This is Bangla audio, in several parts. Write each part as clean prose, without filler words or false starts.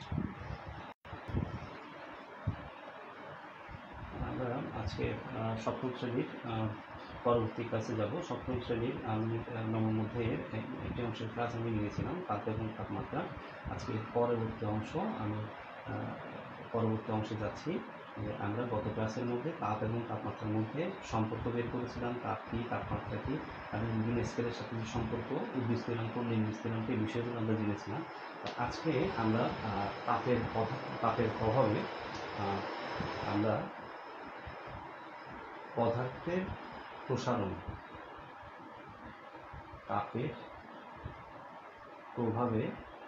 আমরা আজকে সপ্তম শ্রেণীর পরবর্তী ক্লাসে যাব। সপ্তম শ্রেণীর আমি নবম অধ্যায়ের একটি অংশের ক্লাস আমি নিয়েছিলাম, তাপ এবং তাপমাত্রা। আজকে পরবর্তী অংশে যাচ্ছি। আমরা গত ক্লাসের মধ্যে তাপ এবং তাপমাত্রার মধ্যে সম্পর্ক বের করেছিলাম, তাপ কী, তাপমাত্রা কী, এবং বিভিন্ন স্কেলের সাথে যে সম্পর্ক, উদ্ভিদ স্থিরাঙ্ক, নিম্ন স্থিরাঙ্ক, এই বিষয়গুলো আমরা জেনেছিলাম। আজকে আমরা তাপের প্রভাবে আমরা পদার্থের প্রসারণ, তাপের প্রভাবে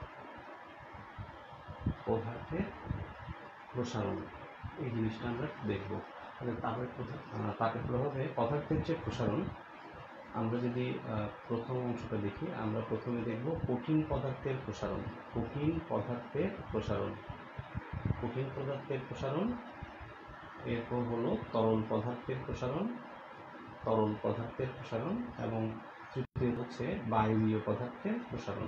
পদার্থের প্রসারণ, এই জিনিসটা আমরা দেখব। তাহলে তাপের প্রভাবে পদার্থের যে প্রসারণ, আমরা যদি প্রথম অংশটা দেখি, আমরা প্রথমে দেখব কঠিন পদার্থের প্রসারণ। কঠিন পদার্থের প্রসারণ, এরপর হলো তরল পদার্থের প্রসারণ, এবং তৃতীয় হচ্ছে বায়বীয় পদার্থের প্রসারণ।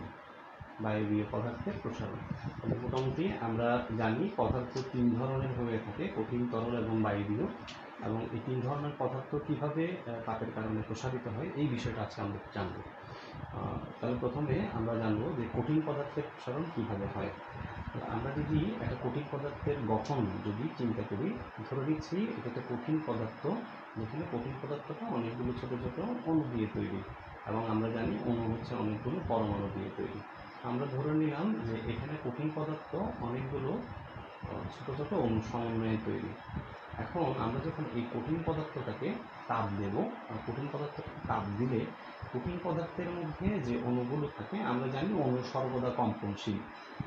মোটামুটি আমরা জানি পদার্থ তিন ধরনের হয়ে থাকে, কঠিন, তরল এবং বায়বীয়, এবং এই তিন ধরনের পদার্থ কীভাবে তাপের কারণে প্রসারিত হয় এই বিষয়টা আজকে আমরা জানব। তাহলে প্রথমে আমরা জানবো যে কঠিন পদার্থের প্রসারণ কীভাবে হয়। আমরা যদি একটা কঠিন পদার্থের গঠন যদি চিন্তা করি, ধরে নিচ্ছি এটা একটা কঠিন পদার্থ, যেখানে কঠিন পদার্থটা অনেকগুলো ছোট ছোট অণু দিয়ে তৈরি, এবং আমরা জানি অণু হচ্ছে অনেকগুলো পরমাণু দিয়ে তৈরি। আমরা ধরে নিলাম যে এখানে কঠিন পদার্থ অনেকগুলো ছোট ছোট অণু সমন্বয়ে তৈরি। এখন আমরা যখন এই কঠিন পদার্থটাকে তাপ দেব, কঠিন পদার্থকে তাপ দিলে কঠিন পদার্থের মধ্যে যে অণুগুলো থাকে, আমরা জানি অণু সর্বদা কম্পনশীল,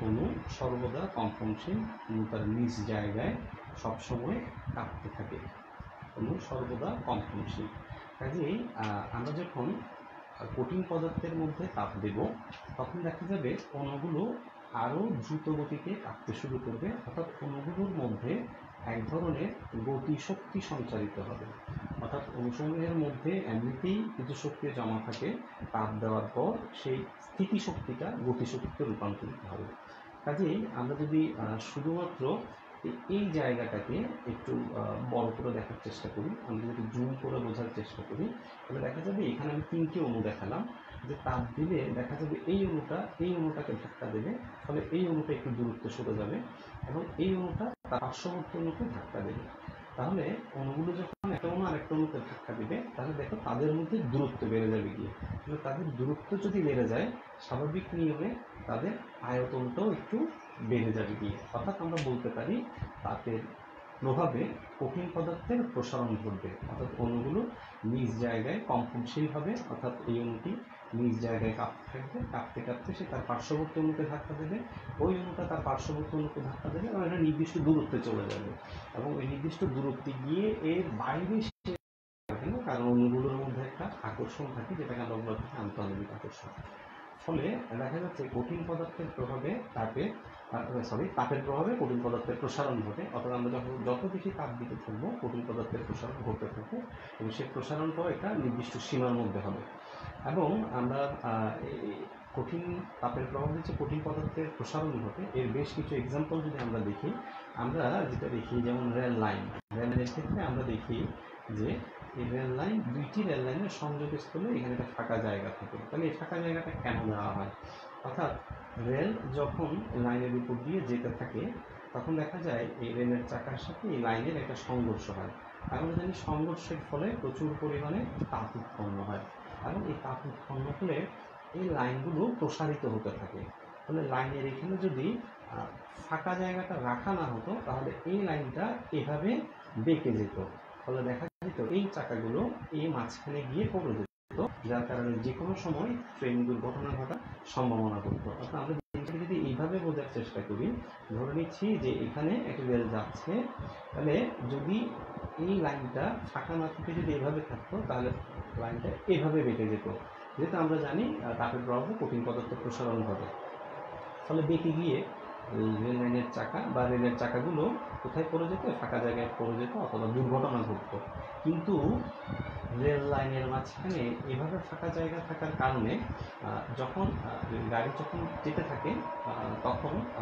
তার নিজ জায়গায় সবসময় কাঁপতে থাকে, অণু সর্বদা কম্পনশীল। কাজেই আমরা যখন কঠিন পদার্থের মধ্যে তাপ দেব, তখন দেখা যাবে অণুগুলো আরও দ্রুত গতিতে কাঁপতে শুরু করবে, অর্থাৎ অণুগুলোর মধ্যে এক ধরনের গতিশক্তি সঞ্চারিত হবে। অর্থাৎ অণুসমূহের মধ্যে এমনিতেই কিছু শক্তি জমা থাকে, তাপ দেওয়ার পর সেই স্থিতিশক্তিটা গতিশক্তিতে রূপান্তরিত হবে। কাজেই আমরা যদি শুধুমাত্র এই জায়গাটাকে একটু বড় করে দেখার চেষ্টা করি, আমরা যদি জুম করে বোঝার চেষ্টা করি, তাহলে দেখা যাবে এখানে আমি তিনটি অণু দেখালাম, যে তাপ দিলে দেখা যাবে এই অণুটাকে ধাক্কা দেবে, ফলে এই অণুটা একটু দূরত্ব সরে যাবে, এবং এই অণুটা তার পার্শ্ববর্তী অণুকে ধাক্কা দেবে। তাহলে অণুগুলো যখন একটা অণু আরেকটা অণুকে ধাক্কা দেবে, তাহলে দেখো তাদের মধ্যে দূরত্ব বেড়ে যাবে গিয়ে। কিন্তু তাদের দূরত্ব যদি বেড়ে যায়, স্বাভাবিক নিয়মে তাদের আয়তনটাও একটু বেড়ে যাবে গিয়ে। অর্থাৎ আমরা বলতে পারি তাপের প্রভাবে কঠিন পদার্থের প্রসারণ ঘটবে, অর্থাৎ অণুগুলো নিজ জায়গায় কম্পনশীল হবে, অর্থাৎ এই অণুটি নিজ জায়গায় কাঁপতে থাকবে, কাঁপতে কাঁপতে সে তার পার্শ্ববর্তী অণুকে ধাক্কা দেবে, ওই অণুটা তার পার্শ্ববর্তী অণুকে ধাক্কা দেবে, এবং এটা নির্দিষ্ট দূরত্বে চলে যাবে, এবং এই নির্দিষ্ট দূরত্বে গিয়ে এর বাইরে সে, কারণ অণুগুলোর মধ্যে একটা আকর্ষণ থাকে, যেটাকে আমরা বলে থাকি আন্তঃআণবিক আকর্ষণ। ফলে দেখা যাচ্ছে কঠিন পদার্থের প্রভাবে তাপের প্রভাবে কঠিন পদার্থের প্রসারণ ঘটে। অর্থাৎ আমরা যত বেশি তাপ দিতে থাকবো, কঠিন পদার্থের প্রসারণ ঘটতে থাকবে, এবং সেই প্রসারণটাও একটা নির্দিষ্ট সীমার মধ্যে হবে। এবং আমরা কঠিন তাপের প্রভাবে যে কঠিন পদার্থের প্রসারণ ঘটে, এর বেশ কিছু এক্সাম্পল যদি আমরা দেখি, আমরা যেটা দেখি, যেমন রেল লাইনের ক্ষেত্রে আমরা দেখি যে এই দুইটি রেল লাইনের সংযোগস্থলে এখানে একটা ফাঁকা জায়গা থাকে। তাহলে এই ফাঁকা জায়গাটা কেন দেওয়া হয়? অর্থাৎ রেল যখন লাইনের উপর দিয়ে যেতে থাকে, তখন দেখা যায় এই রেলের চাকার সাথে এই লাইনের একটা সংঘর্ষ হয়। আমরা জানি সংঘর্ষের ফলে প্রচুর পরিমাণে তাপ উৎপন্ন হয়, এবং এই তাপ উৎপন্ন হলে এই লাইনগুলো প্রসারিত হতে থাকে। ফলে লাইনের এখানে যদি ফাঁকা জায়গাটা রাখা না হতো, তাহলে এই লাইনটা এভাবে বেঁকে যেত, ফলে দেখা যেত এই চাকাগুলো এই মাঝখানে গিয়ে পড়ে যেত, যার কারণে যে কোনো সময় ট্রেন দুর্ঘটনা ঘটার সম্ভাবনা করত। অর্থাৎ আমরা জিনিসটাকে যদি এইভাবে বোঝার চেষ্টা করি, ধরে নিচ্ছি যে এখানে একটা রেল যাচ্ছে, তাহলে যদি এই লাইনটা ফাঁকা না থেকে যদি এভাবে থাকতো, তাহলে লাইনটা এভাবে বেঁকে যেত। যেহেতু আমরা জানি তাপের প্রভাবে কঠিন পদার্থ প্রসারণ ঘটে, ফলে বেঁকে গিয়ে রেল লাইনের চাকা বা রেলের চাকাগুলো কোথায় পড়ে যেত? ফাঁকা জায়গায় পড়ে যেত, অথবা দুর্ঘটনা ঘটত। কিন্তু রেল লাইনের মাঝখানে এভাবে ফাঁকা জায়গা থাকার কারণে যখন গাড়ি যেতে থাকে, তখন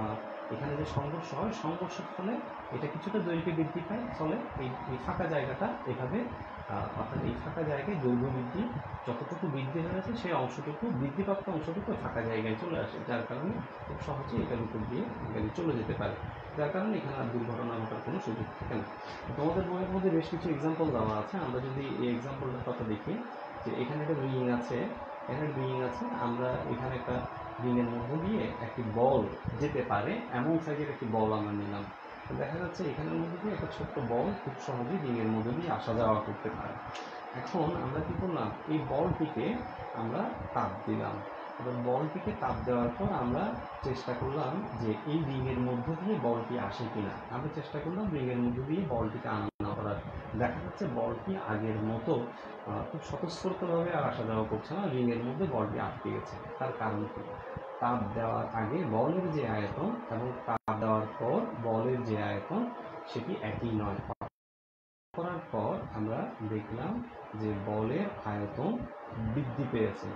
এখানে যে সংঘর্ষ হয়, সংঘর্ষের ফলে এটা কিছুটা দৈর্ঘ্য বৃদ্ধি পায়, ফলে এই ফাঁকা জায়গাটা এভাবে অর্থাৎ এই ফাঁকা জায়গায় দৈর্ঘ্য বৃদ্ধি যতটুকু বৃদ্ধি হয়েছে সেই অংশটুকু বৃদ্ধিপ্রাপ্ত অংশটুকু ফাঁকা জায়গায় চলে আসে, যার কারণে খুব সহজে এটার উপর দিয়ে গাড়ি চলে যেতে পারে, যার কারণে এখানে আর দুর্ঘটনা ঘটার কোনো সুযোগ থাকে না। তোমাদের বইয়ের মধ্যে বেশ কিছু এক্সাম্পল দেওয়া আছে, আমরা যদি এই এক্সাম্পলটার কথা দেখি যে এখানে একটা রিং আছে, আমরা এখানে একটা রিংয়ের মধ্যে দিয়ে একটি বল যেতে পারে এমন সাইজের একটি বল আমরা নিলাম। তো দেখা যাচ্ছে এখানের মধ্যে দিয়ে একটা ছোট্ট বল খুব সহজেই রিংয়ের মধ্যে দিয়ে আসা যাওয়া করতে পারে। এখন আমরা কী করলাম, এই বলটিকে আমরা তাপ দিলাম। এবার বলটিকে তাপ দেওয়ার পর আমরা চেষ্টা করলাম যে এই রিংয়ের মধ্যে দিয়ে বলটি আসে কিনা, আমরা চেষ্টা করলাম রিংয়ের মধ্যে দিয়ে বলটিকে আনা করার। দেখা যাচ্ছে বলটি আগের মতো খুব স্বতঃস্ফূর্তভাবে আর আসা যাওয়া করছে না, রিংয়ের মধ্যে বলটি আটকে গেছে। তার কারণ কি? তাপ দেওয়ার আগে বলের যে আয়তন এবং তাপ দেওয়ার পর বলের যে আয়তন সেটি একই নয়। করার পর আমরা দেখলাম যে বলের আয়তন বৃদ্ধি পেয়েছে,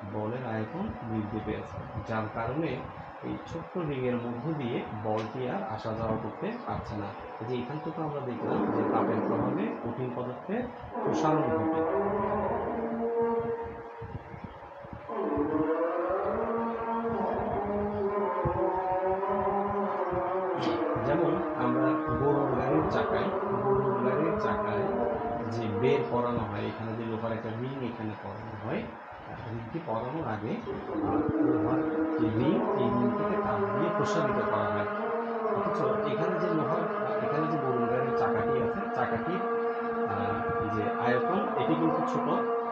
যার কারণে এই ছোট্ট রিংয়ের মধ্য দিয়ে বলটি আর আসা যাওয়া করতে পারছে না। যে এখান থেকে আমরা দেখলাম যে তাপের প্রভাবে কঠিন পদার্থের প্রসারণ ঘটে। যেমন আমরা গরুর গাড়ির চাকায় যে বের পরানো হয়, এখানে যে লোহার একটা রিং এখানে পরানো হয়, রিংটি পরানোর আগে লোহার যে রিং, এই রিংটিকে তাপ দিয়ে প্রসারিত করা হয়। অথচ এখানে যে গরুর গাড়ির চাকাটি আছে, চাকাটির যে আয়তন এটি কিন্তু ছোট,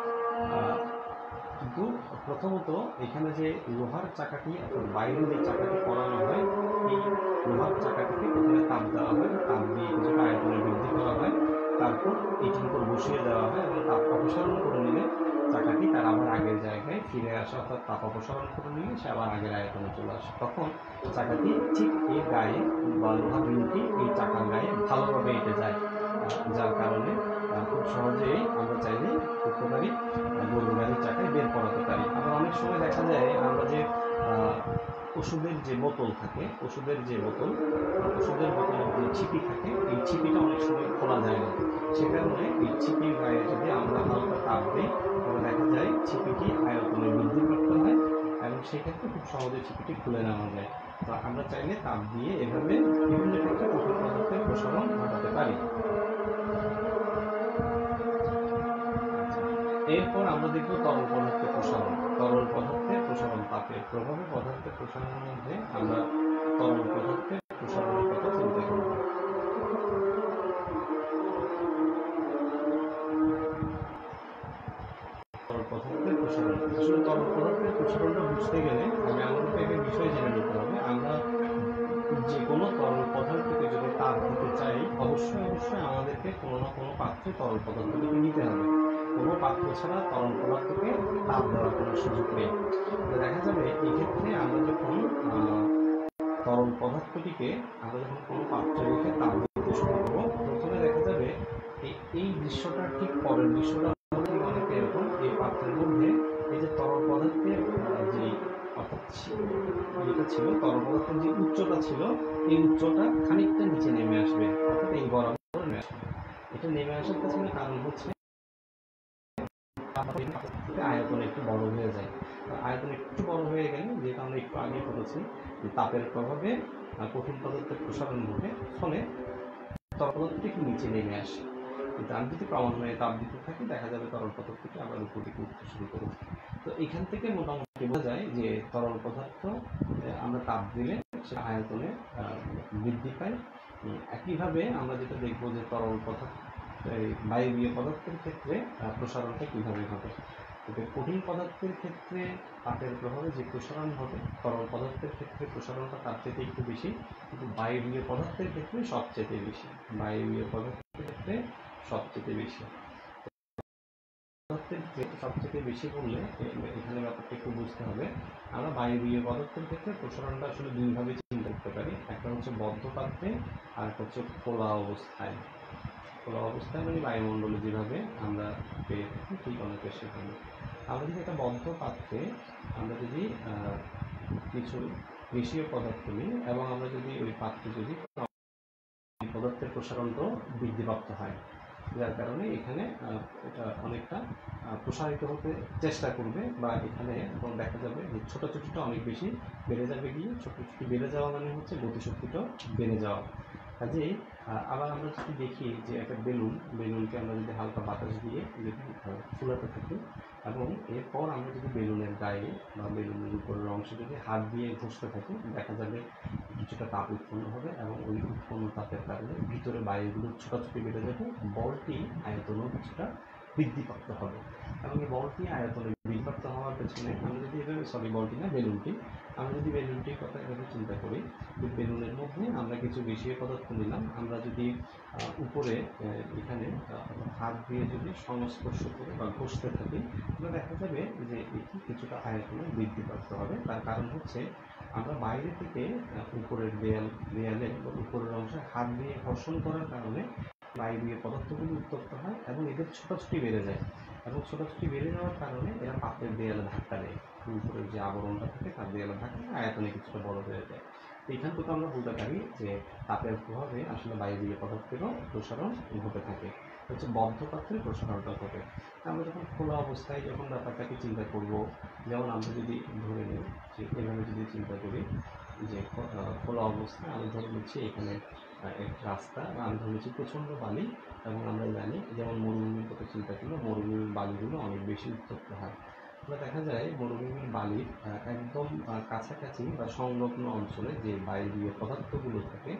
কিন্তু প্রথমত এখানে যে লোহার চাকাটি অর্থাৎ বাইরে যে চাকাটি পরানো হয়, এই লোহার চাকাটিকে প্রথমে তাপ দেওয়া হয়, তাপ দিয়ে কিছুটা আয়তনে বৃদ্ধি করা হয়, তারপর এটির উপর বসিয়ে দেওয়া হয় এবং তাপ অপসারণ করে নিলে চাকাটি তার আবার আগের জায়গায় ফিরে আসে, অর্থাৎ তাপ অপসারণ করে নিলে সে আবার আগের আয়তনে চলে আসে। তখন চাকাটি ঠিক এই গায়ে বা লোহার রিংটি এই চাকার গায়ে ভালোভাবে এঁটে যায়, যার কারণে খুব সহজেই আমরা চাইলে করতে পারি গরুর গাড়ির চাকায় বের করাতে পারি। আবার অনেক সময় দেখা যায় আমরা যে ওষুধের যে বোতল থাকে, ওষুধের বোতলের যে ছিপি থাকে, এই ছিপিটা অনেক সময় খোলা যায় না, সে কারণে এই ছিপির গায়ে যদি আমরা হালকা তাপ দিই তবে দেখা যায় ছিপিটি আয়তনে বৃদ্ধি করতে হয় এবং সেক্ষেত্রে খুব সহজে ছিপিটি খুলে নেওয়া যায়। তো আমরা চাইলে তাপ দিয়ে এভাবে বিভিন্ন ক্ষেত্রে কঠিন পদার্থের প্রসারণ ঘটাতে পারি। এরপর আমরা দেখব তরল পদার্থের প্রসারণ। তাপের প্রভাবে পদার্থের প্রসারণের মধ্যে আমরা তরল পদার্থের প্রসারণের কথা চিন্তা করব। তরল পদার্থের প্রসারণ, আসলে তরল পদার্থের প্রসারণটা বুঝতে গেলে আগে আমাদেরকে একটা বিষয় জেনে নিতে হবে। আমরা যে কোনো তরল পদার্থকে যদি তাপ দিতে চাই, অবশ্যই আমাদেরকে কোনো না কোনো পাত্রে তরল পদার্থটিকে নিতে হবে। কোনো পাত্র ছাড়া তরল পদার্থকে তাপ দেওয়ার কোনো সুযোগ নেই। দেখা যাবে এই ক্ষেত্রে আমরা যখন তরল পদার্থটিকে কোনো পাত্রে রেখে তাপ দিতে শুরু করবো, প্রথমে দেখা যাবে এই দৃশ্যটার ঠিক পরের দৃশ্যটা অনেকটা এরকম। এই পাত্রের মধ্যে এই যে তরল পদার্থের যে অর্থাৎ যেটা ছিল, তরল পদার্থের যে উচ্চতা ছিল, এই উচ্চটা খানিকটা নিচে নেমে আসবে, অর্থাৎ এই বরাবর নেমে আসবে। এটা নেমে আসার পেছনে কারণ হচ্ছে আয়তন একটু বড় হয়ে যায়। আয়তন একটু বড় হয়ে গেলে, যেটা আমরা একটু আগে বলেছি, তাপের প্রভাবে কঠিন পদার্থের প্রসারণ ঘটে, ফলে তরল পদার্থটি একটু নিচে নেমে আসে। কিন্তু আমি যদি ক্রমান্বয়ে তাপ দিতে থাকি, দেখা যাবে তরল পদার্থটি আবার উপর দিকে উঠতে শুরু করবে। তো এখান থেকে মোটামুটি বোঝা যায় যে তরল পদার্থ আমরা তাপ দিলে সেটা আয়তনে বৃদ্ধি পায়। একইভাবে আমরা যেটা দেখবো যে তরল পদার্থ বায়বীয় পদার্থের ক্ষেত্রে প্রসারণটা কীভাবে ঘটে। তবে কঠিন পদার্থের ক্ষেত্রে তাপের প্রভাবে যে প্রসারণ ঘটে, তরল পদার্থের ক্ষেত্রে প্রসারণটা তার থেকে একটু বেশি, কিন্তু বায়বীয় পদার্থের ক্ষেত্রে সবচেয়ে বেশি। সবচেয়ে বেশি বললে এখানে ব্যাপারটা একটু বুঝতে হবে। আমরা বায়বীয় পদার্থের ক্ষেত্রে প্রসারণটা আসলে দুইভাবে চিন্তা করতে পারি। একটা হচ্ছে বদ্ধ পাত্রে, আর একটা হচ্ছে খোলা অবস্থায়। মানে বায়ুমণ্ডলে যেভাবে আমরা পেয়ে থাকি ঠিক অনেকটা সেখানে। আমরা যদি একটা বদ্ধ পাত্রে আমরা যদি কিছু গ্যাসীয় পদার্থ নিই এবং আমরা যদি তাপটি যদি পদার্থের প্রসারণটাও বৃদ্ধিপ্রাপ্ত হয়, যার কারণে এখানে এটা অনেকটা প্রসারিত হতে চেষ্টা করবে, বা এখানে দেখা যাবে যে ছোটাছুটিটা অনেক বেশি বেড়ে যাবে। গিয়ে ছোটাছুটি বেড়ে যাওয়া মানে হচ্ছে গতিশক্তিটাও বেড়ে যাওয়া। কাজেই আবার আমরা যদি দেখি যে একটা বেলুনকে আমরা যদি হালকা বাতাস দিয়ে যদি ফুলাতে থাকি, এবং এরপর আমরা যদি বেলুনের গায়ে বা বেলুনের উপরের অংশে যদি হাত দিয়ে ঘষতে থাকি, দেখা যাবে কিছুটা তাপ উৎপন্ন হবে, এবং ওই উৎপন্ন তাপের কারণে ভিতরে বায়ুগুলোর ছোটাছুটি বেড়ে যাবে, বলটি আয়তনও কিছুটা বৃদ্ধিপ্রাপ্ত হবে। এবং এই বলটি আয়তনে বৃদ্ধিপ্রাপ্ত হওয়ার পেছনে আমরা যদি এভাবে বেলুনটি আমরা যদি বেলুনটির কথা এভাবে চিন্তা করি, যে বেলুনের মধ্যে আমরা কিছু গ্যাসীয় পদার্থ নিলাম, আমরা যদি উপরে এখানে হাত দিয়ে যদি সংস্পর্শ করে বা ঘষতে থাকি, তাহলে দেখা যাবে যে এটি কিছুটা আয়তনে বৃদ্ধিপ্রাপ্ত হবে। তার কারণ হচ্ছে আমরা বাইরে থেকে উপরের দেয়ালে বা উপরের অংশে হাত দিয়ে ঘর্ষণ করার কারণে বায়বীয় পদার্থগুলি উত্তপ্ত হয় এবং এদের ছোটাছুটি বেড়ে যায়, এবং ছোটাছুটি বেড়ে যাওয়ার কারণে এরা পাত্রের দেয়ালে ধাক্কা দেয়, উপরের যে আবরণটা থাকে তার দেয়ালে ধাক্কা আয়তনে কিছুটা বড় হয়ে যায়। এইখান থেকে আমরা বলতে পারি যে তাপের প্রভাবে আসলে বায়বীয় পদার্থেরও প্রসারণ ঘটে থাকে, হচ্ছে বদ্ধ পাত্রে প্রসারণটা ঘটে। আমরা যখন খোলা অবস্থায় যখন ব্যাপারটাকে চিন্তা করব, যেমন আমরা যদি ধরে নিই যে এভাবে যদি চিন্তা করি যে খোলা অবস্থায় আমি ধরে নিচ্ছি এখানে এক রাস্তা, আমি ধরে নিচ্ছি প্রচণ্ড বালি, এবং আমরা জানি যেমন মরুভূমির কথা চিন্তা করলে মরুভূমির বালিগুলো অনেক বেশি উত্তপ্ত হয়। আমরা দেখা যায় মরুভূমির বালির একদম কাছাকাছি বা সংলগ্ন অঞ্চলে যে বায়বীয় পদার্থগুলো থাকে,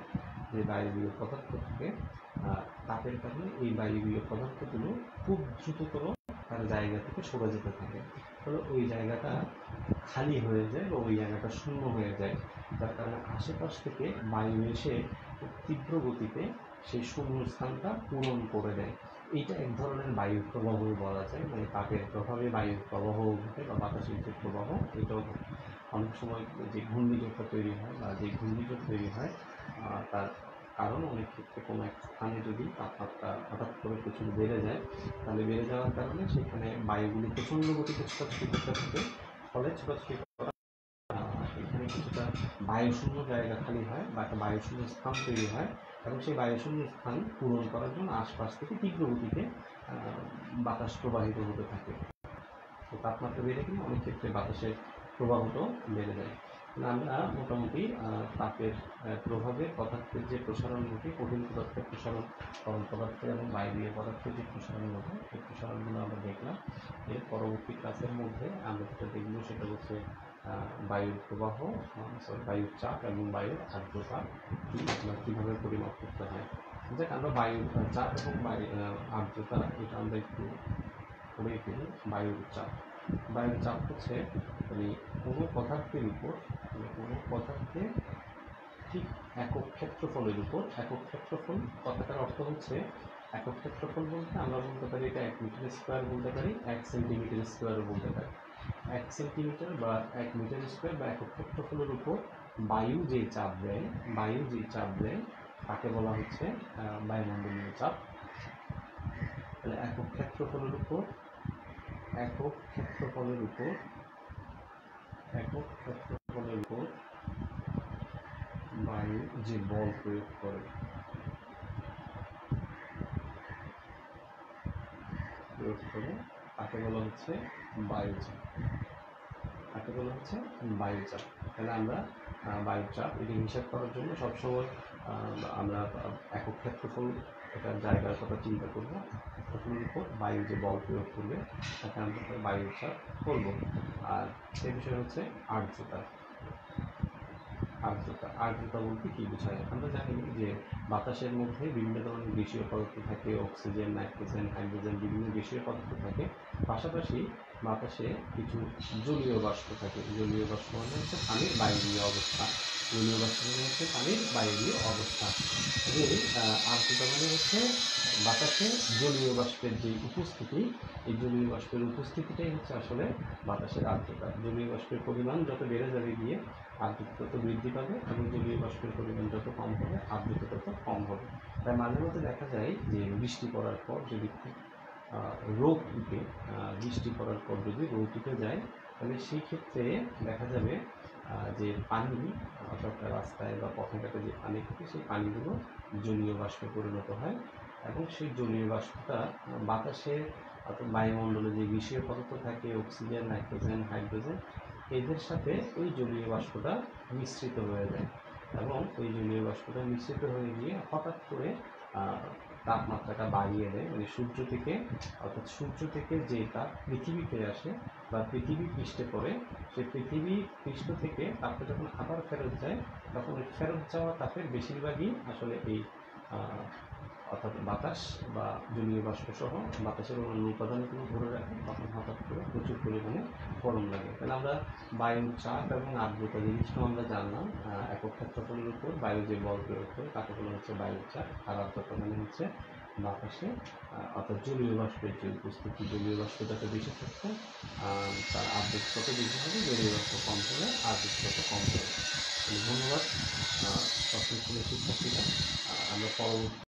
তাপের কারণে এই বায়বীয় পদার্থগুলো খুব দ্রুততর তার জায়গা থেকে সরে যেতে থাকে, ফলে ওই জায়গাটা খালি হয়ে যায় বা ওই জায়গাটা শূন্য হয়ে যায়, যার কারণে আশেপাশ থেকে বায়ু এসে তীব্র গতিতে সেই শূন্য স্থানটা পূরণ করে দেয়। এইটা এক ধরনের বায়ুর প্রবাহ বলা যায়, মানে তাপের প্রভাবে বায়ুর প্রবাহ ঘটে বা বাতাসের যে প্রবাহ এটাও ঘটে। অনেক সময় যে ঘূর্ণিঝড়টা তৈরি হয় বা যে ঘূর্ণিঝড় তৈরি হয় তার কারণ অনেক ক্ষেত্রে কোনো এক স্থানে যদি তাপমাত্রা হঠাৎ করে প্রচুর বেড়ে যায়, তাহলে বেড়ে যাওয়ার কারণে সেখানে বায়ুগুলো প্রচণ্ড গতিতে ছোটাছুটি করতে থাকে, ফলে ছোটাছুটি এখানে কিছুটা বায়ুশূন্য জায়গা খালি হয় বা একটা বায়ুশূন্য স্থান তৈরি হয়, এবং সেই বায়ুশূন্য স্থান পূরণ করার জন্য আশপাশ থেকে তীব্র গতিতে বাতাস প্রবাহিত হতে থাকে। তো তাপমাত্রা বেড়ে গেলে অনেক ক্ষেত্রে বাতাসের প্রবাহটাও বেড়ে যায়। আমরা মোটামুটি তাপের প্রভাবে পদার্থের যে প্রসারণ ঘটে, কঠিন পদার্থের প্রসারণ, তরল পদার্থের এবং বায়বীয় পদার্থের যে প্রসারণ ঘটে, সেই প্রসারণগুলো আমরা দেখলাম। এর পরবর্তী ক্লাসের মধ্যে আমরা যেটা দেখব সেটা হচ্ছে বায়ুর প্রবাহ, বায়ুর চাপ এবং বায়ুর আর্দ্রতা কীভাবে পরিমাপ করতে হয়। যাক, আমরা বায়ুর চাপ এবং আর্দ্রতা এটা আমরা একটু পড়ে ফেলি। বায়ুর চাপ হচ্ছে মানে কোনো পদার্থের উপর, কোনো পদার্থে ঠিক একক ক্ষেত্রফলের উপর, একক ক্ষেত্রফল কথাটার অর্থ হচ্ছে একক ক্ষেত্রফল বলতে আমরা বলতে পারি এটা 1 মিটার স্কোয়ার বলতে পারি, 1 সেন্টিমিটার স্কোয়ারও বলতে পারি। 1 সেন্টিমিটার বা 1 মিটার স্কোয়ার বা একক ক্ষেত্রফলের উপর বায়ু যে চাপ দেয় তাকে বলা হচ্ছে বায়ুমণ্ডলীয় চাপ। তাহলে একক ক্ষেত্রফলের উপর বায়ু যে বল প্রয়োগ করে তাকে বলা হচ্ছে বায়ুচাপ। তাহলে আমরা বায়ুচাপ এটি হিসাব করার জন্য সবসময় আমরা একক ক্ষেত্রফল এটার জায়গার কথা চিন্তা করবো, ক্ষেত্রফলের উপর বায়ু যে বল প্রয়োগ করবে তাকে আমরা বায়ুচাপ করব। আর সে বিষয় হচ্ছে আর্দ্রতা বলতে কী বোঝায়? আমরা জানি যে বাতাসের মধ্যে বিভিন্ন ধরনের গ্যাসীয় পদার্থ থাকে, অক্সিজেন, নাইট্রোজেন, হাইড্রোজেন, বিভিন্ন গ্যাসীয় পদার্থ থাকে, পাশাপাশি বাতাসে কিছু জলীয় বাষ্প থাকে। জলীয় বাষ্প মানে হচ্ছে পানির বায়বীয় অবস্থা। আর্দ্রতা মানে হচ্ছে বাতাসে জলীয় বাষ্পের যে উপস্থিতি, এই জলীয় বাষ্পের উপস্থিতিটাই হচ্ছে আসলে বাতাসের আর্দ্রতা। জলীয় বাষ্পের পরিমাণ যত বেড়ে যাবে গিয়ে আর্দ্রতা তত বৃদ্ধি পাবে, এবং জলীয় বাষ্পের পরিমাণ যত কম হবে আর্দ্রতা তত কম হবে। তাই মাঝে মধ্যে দেখা যায় যে বৃষ্টি পড়ার পর যদি রোদ উঠে যায়, তাহলে সেই ক্ষেত্রে দেখা যাবে যে পানি, অর্থাৎ রাস্তায় বা পথঘাটে যে পানি থাকে সেই পানিগুলো জলীয় বাষ্পে পরিণত হয় এবং সেই জলীয় বাষ্পটা বাতাসে অর্থাৎ বায়ুমণ্ডলে যে গ্যাসীয় পদার্থ থাকে অক্সিজেন, নাইট্রোজেন, হাইড্রোজেন, এদের সাথে ওই জলীয় বাষ্পটা মিশ্রিত হয়ে যায় এবং ওই জলীয় বাষ্পটা মিশ্রিত হয়ে গিয়ে হঠাৎ করে তাপমাত্রাটা বাড়িয়ে দেয়। মানে সূর্য থেকে, অর্থাৎ সূর্য থেকে যে তাপ পৃথিবীতে আসে বা পৃথিবী পৃষ্ঠে পড়ে, সেই পৃথিবী পৃষ্ঠ থেকে তাপটা যখন আবার ফেরত যায় তখন ওই ফেরত যাওয়া তাপের বেশিরভাগই আসলে এই অর্থাৎ বাতাস বা জলীয় বাষ্প সহ বাতাসের অন্যান্য উপাদানগুলো ধরে রাখে, তখন হঠাৎ করে প্রচুর পরিমাণে গরম লাগে। তাহলে আমরা বায়ুর চাপ এবং আর্দ্রতা জিনিসটাও আমরা জানলাম। একক ক্ষেত্রফলের উপর বায়ু যে বল প্রয়োগ করে তাকে বলা হচ্ছে বায়ুর চাপ, আর আর্দ্রতা মানে হচ্ছে বাতাসে অর্থাৎ জলীয় বাষ্পের যে উপস্থিতি। জলীয় বাষ্প যত বেশি থাকছে তার আর্দ্রতা তত বেশি হবে, জলীয় বাষ্প কম হলে আর্দ্রতা তত কম হবে। ধন্যবাদ ষষ্ঠ শ্রেণীর শিক্ষার্থীরা। আমরা পরবর্তী